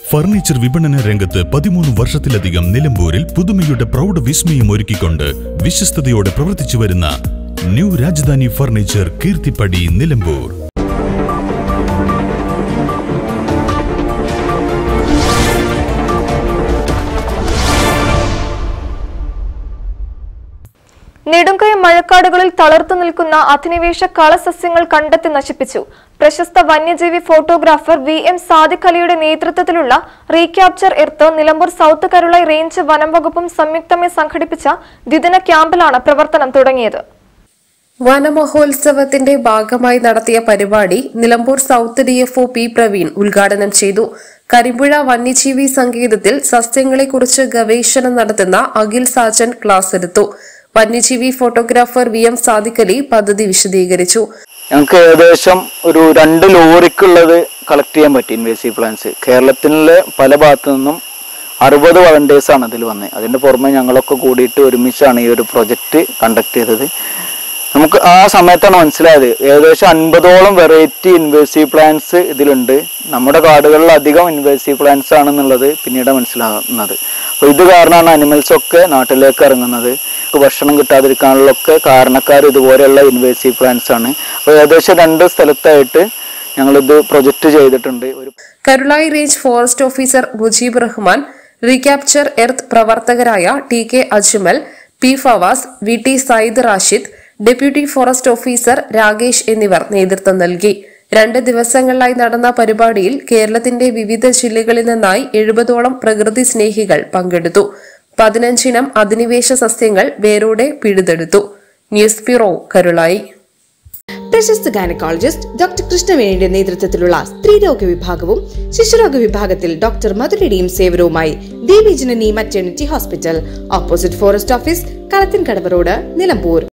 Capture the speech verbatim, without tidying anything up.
Furniture വിപണന രംഗത്ത് പതിമൂന്ന് വർഷത്തിലധികം നിലമ്പൂരിൽ പുതുമയുടെ പ്രൗഢ വിസ്മയം ഒരുക്കിക്കൊണ്ട് വിശ്വസ്തയോടെ പ്രവർത്തിച്ചു വരുന്ന ന്യൂ രാജധാനി ഫർണിച്ചർ കീർത്തിപ്പടി നിലമ്പൂർ. നെടുങ്കയ മഴക്കാടുകളിൽ തളർത്തു നിൽക്കുന്ന അധിനിവേശ കളസസ്യങ്ങൾ കണ്ടെത്തി നശിപ്പിച്ചു. പ്രശസ്ത വന്യജീവി ഫോട്ടോഗ്രാഫർ വി എം സാദിഖ് അലിയുടെ നേതൃത്വത്തിലുള്ള recapture earth Nilambur south Karulai range വനം വകുപ്പും സംയുക്തമായി സംഘടിപ്പിച്ച ദ്വിദിന ക്യാമ്പിലാണ് പ്രവർത്തനം തുടങ്ങിയത്. വനമഹോത്സവത്തിന്റെ ഭാഗമായി നടത്തിയ പരിപാടി Nilambur south D F O P Praveen ഉദ്ഘാടനം ചെയ്തു. കരിമ്പുഴ വന്യജീവി സങ്കേതത്തിൽ സസ്യങ്ങളെക്കുറിച്ച് ഗവേഷണം നടത്തുന്ന അഖിൽ സാജൻ ക്ലാസ് എടുത്തു. വന്യജീവി photographer V M Sadiq Ali പദ്ധതി വിശദീകരിച്ചു. ഞങ്ങൾക്ക് ഏകദേശം ഒരു രണ്ട് ലോറിക്കുള്ളത് കളക്ട് ചെയ്യാൻ പറ്റി ഇൻവേസീവ് പ്ലാന്റ്സ്. കേരളത്തിലെ പല ഭാഗത്തു നിന്നും അറുപത് വളണ്ടിയേഴ്സ് ആണ് അതിൽ വന്നത്. അതിന്റെ പുറമെ ഞങ്ങളൊക്കെ കൂടിയിട്ട് ഒരുമിച്ചാണ് ഈ ഒരു പ്രൊജക്ട് കണ്ടക്ട് ചെയ്തത്. നമുക്ക് ആ സമയത്താണ് മനസ്സിലായത് ഏകദേശം അൻപതോളം വെറൈറ്റി ഇൻവേസീവ് പ്ലാന്റ്സ് ഇതിലുണ്ട്. നമ്മുടെ കാടുകളിൽ അധികം ഇൻവേസീവ് പ്ലാന്റ്സ് ആണെന്നുള്ളത് പിന്നീട് മനസ്സിലാകുന്നത്. അപ്പോൾ ഇത് കാരണമാണ് അനിമൽസ് ഒക്കെ നാട്ടിലേക്ക് ഇറങ്ങുന്നത്. ഭക്ഷണം കിട്ടാതിരിക്കാനുള്ളൊക്കെ കാരണക്കാർ ഇതുപോലെയുള്ള ഇൻവേസീവ് പ്ലാന്റ്സ് ആണ്. അപ്പോൾ ഏകദേശം രണ്ട് സ്ഥലത്തായിട്ട് ഞങ്ങളിത് പ്രൊജക്ട് ചെയ്തിട്ടുണ്ട്. ഒരു Karulai range forest officer Mujeeb Rahman, recapture earth പ്രവർത്തകരായ T K Ajmal, P Fawaz, V T Sayyid Rashid, deputy forest officer Rakesh എന്നിവർ നേതൃത്വം നൽകി. രണ്ട് ദിവസങ്ങളിലായി നടന്ന പരിപാടിയിൽ കേരളത്തിന്റെ വിവിധ ജില്ലകളിൽ നിന്നായി എഴുപതോളം പ്രകൃതി സ്നേഹികൾ പങ്കെടുത്തു. പതിനഞ്ചിനം അധിനിവേശ സസ്യങ്ങൾ വേരോടെ പിഴുതെടുത്തു. News bureau, Karulai. പ്രശസ്ത ഗൈനക്കോളജിസ്റ്റ് ഡോക്ടർ കൃഷ്ണവേണിയുടെ നേതൃത്വത്തിലുള്ള സ്ത്രീരോഗ വിഭാഗവും ശിശുരോഗ വിഭാഗത്തിൽ ഡോക്ടർ മധുരയുടെയും സേവനവുമായി Devi Janani maternity hospital, opposite forest office, Kalathinkadavu road, Nilambur.